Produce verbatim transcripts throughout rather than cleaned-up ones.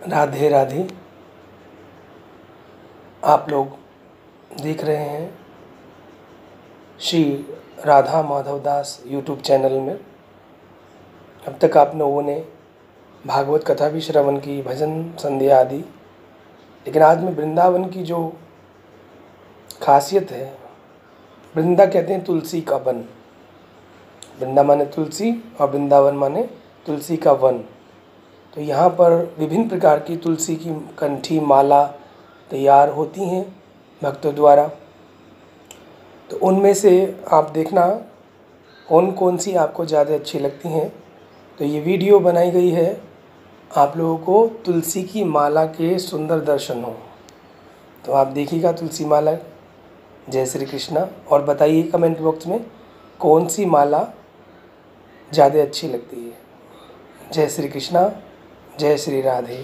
राधे राधे। आप लोग देख रहे हैं श्री राधा माधव दास यूट्यूब चैनल में। अब तक आप लोगों ने भागवत कथा भी श्रवण की, भजन संध्या आदि, लेकिन आज में वृंदावन की जो खासियत है, वृंदा कहते हैं तुलसी का वन। वृंदा माने तुलसी और वृंदावन माने तुलसी का वन। तो यहाँ पर विभिन्न प्रकार की तुलसी की कंठी माला तैयार होती हैं भक्तों द्वारा। तो उनमें से आप देखना कौन कौन सी आपको ज़्यादा अच्छी लगती हैं। तो ये वीडियो बनाई गई है आप लोगों को तुलसी की माला के सुंदर दर्शन हो। तो आप देखिएगा तुलसी माला। जय श्री कृष्णा। और बताइए कमेंट बॉक्स में कौन सी माला ज़्यादा अच्छी लगती है। जय श्री कृष्णा, जय श्री राधे।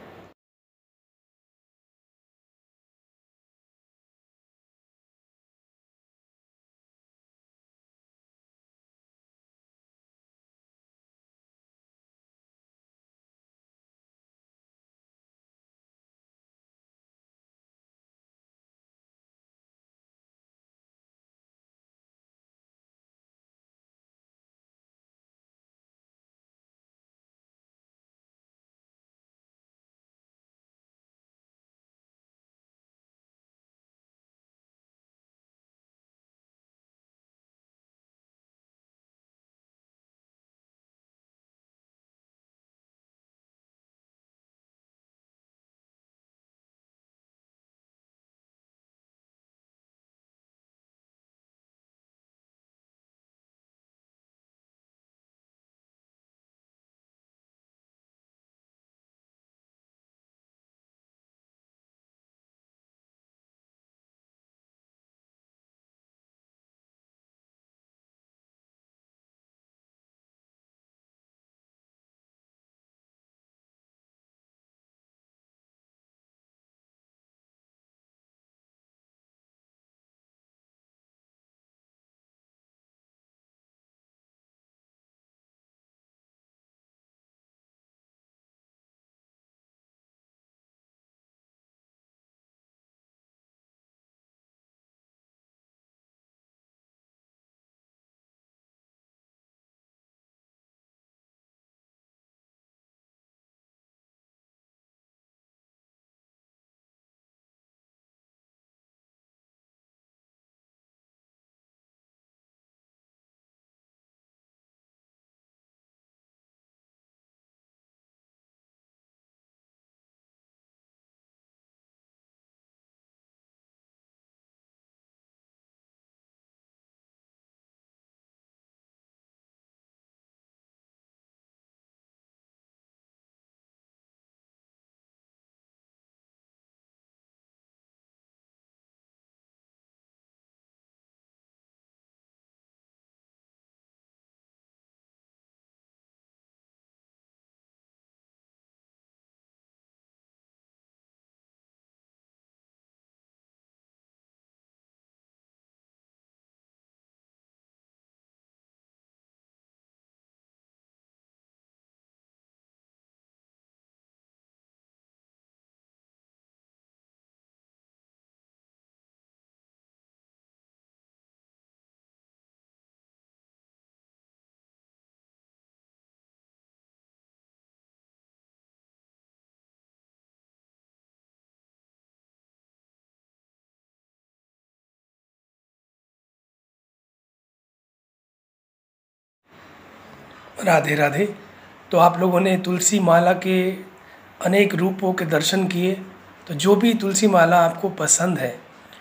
राधे राधे। तो आप लोगों ने तुलसी माला के अनेक रूपों के दर्शन किए। तो जो भी तुलसी माला आपको पसंद है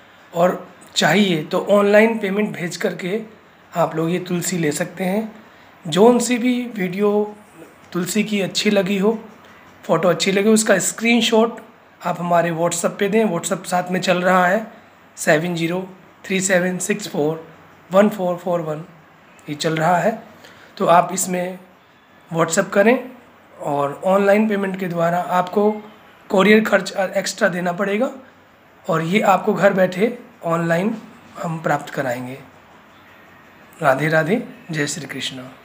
और चाहिए तो ऑनलाइन पेमेंट भेज करके आप लोग ये तुलसी ले सकते हैं। जौन सी भी वीडियो तुलसी की अच्छी लगी हो, फ़ोटो अच्छी लगी हो, उसका स्क्रीनशॉट आप हमारे व्हाट्सएप पे दें। व्हाट्सएप साथ में चल रहा है seven zero three seven six four one four four one, ये चल रहा है। तो आप इसमें व्हाट्सएप करें और ऑनलाइन पेमेंट के द्वारा आपको कोरियर खर्च एक्स्ट्रा देना पड़ेगा और ये आपको घर बैठे ऑनलाइन हम प्राप्त कराएंगे। राधे राधे। जय श्री कृष्ण।